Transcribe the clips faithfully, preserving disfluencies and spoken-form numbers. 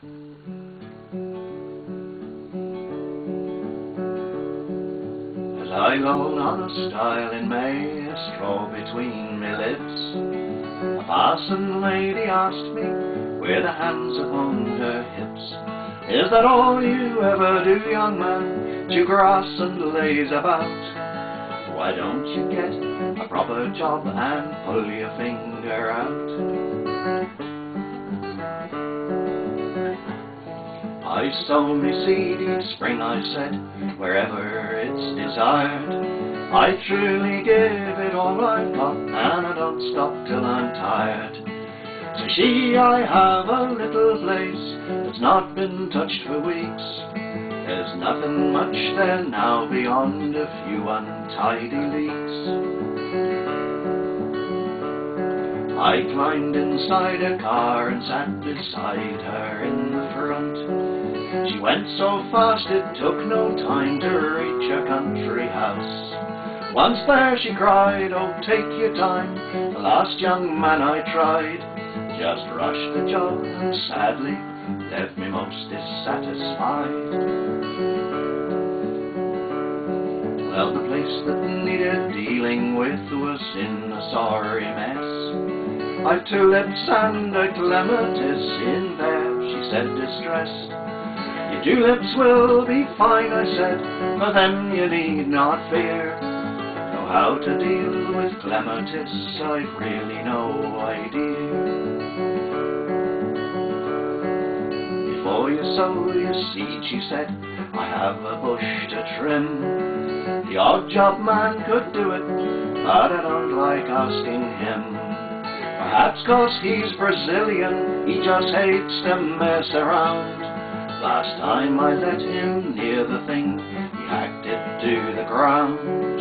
As I lone on a stile in May, a straw between me lips, a passing lady asked me, with her hands upon her hips, "Is that all you ever do, young man, to grass and laze about? Why don't you get a proper job and pull your finger out?" "I sow me seed each spring," I said, "wherever it's desired. I truly give it all I've got, and I don't stop till I'm tired." So she, "I have a little place that's not been touched for weeks. There's nothing much there now beyond a few untidy leeks." I climbed inside her car and sat beside her in the front. She went so fast it took no time to reach her country house. Once there she cried, "Oh, take your time, the last young man I tried just rushed the job and sadly left me most dissatisfied." Well, the place that needed dealing with was in a sorry mess. "I've tulips and a clematis in there," she said, distressed. "Your tulips will be fine," I said, "for them you need not fear. Though how to deal with clematis I've really no idea." "Before you sow your seed," she said, "I have a bush to trim. The odd job man could do it, but I don't like asking him. Perhaps 'cause he's Brazilian, he just hates to mess around. Last time I let him near the thing, he hacked it to the ground."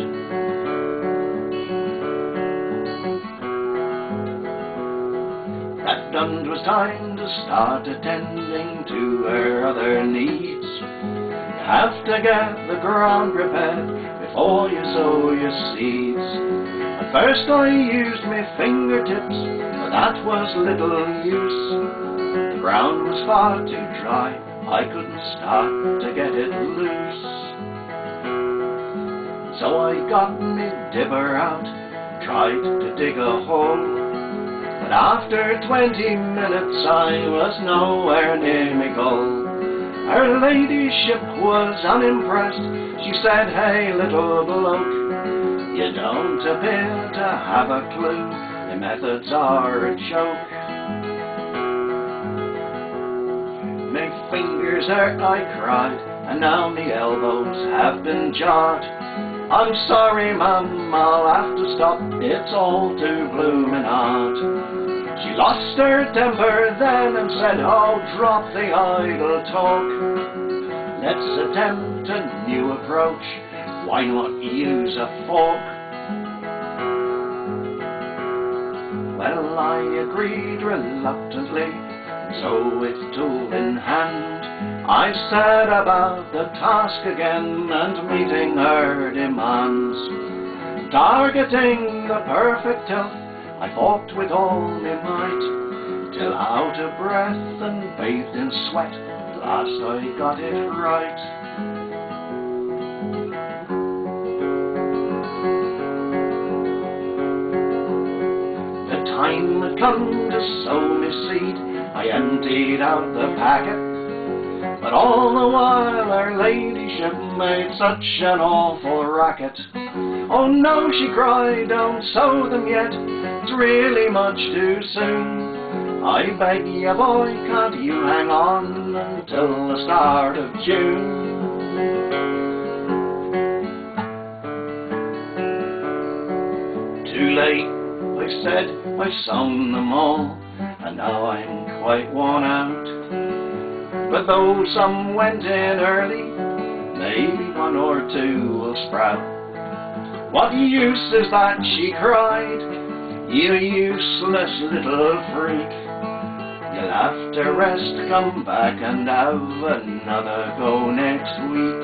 That done, 'twas time to start attending to her other needs. You have to get the ground prepared before you sow your seeds. At first I used my fingertips, but that was little use. The ground was far too dry, I couldn't start to get it loose. So I got me dibber out, tried to dig a hole. But after twenty minutes I was nowhere near me goal. Her ladyship was unimpressed. She said, "Hey, little bloke, you don't appear to have a clue. The methods are a joke." "Me fingers hurt," I cried, "and now me elbows have been jarred. I'm sorry, ma'am, I'll have to stop. It's all too bloomin' hard." She lost her temper then and said, "Oh, drop the idle talk. Let's attempt a new approach. Why not use a fork?" Well, I agreed reluctantly, and so with tool in hand, I set about the task again and meeting her demands. Targeting the perfect tilth, I fought with all my might, till out of breath and bathed in sweat, at last I got it right. The time had come to sow my seed, I emptied out the packet, but all the while her ladyship made such an awful racket. "Oh no," she cried, "don't sow them yet, it's really much too soon. I beg you, boy, can't you hang on until the start of June?" "Too late," I said, "I've sown them all, and now I'm quite worn out. But though some went in early, maybe one or two will sprout." "What use is that?" she cried, "you useless little freak. You'll have to rest, come back and have another go next week."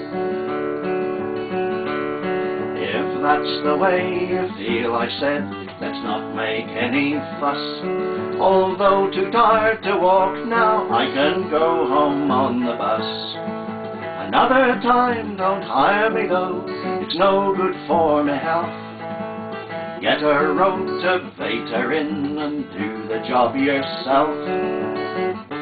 "If that's the way you feel," I said, let's not make any fuss. Although too tired to walk now, I can go home on the bus. Another time, don't hire me though, it's no good for me health. Get a rotavator in and do the job yourself.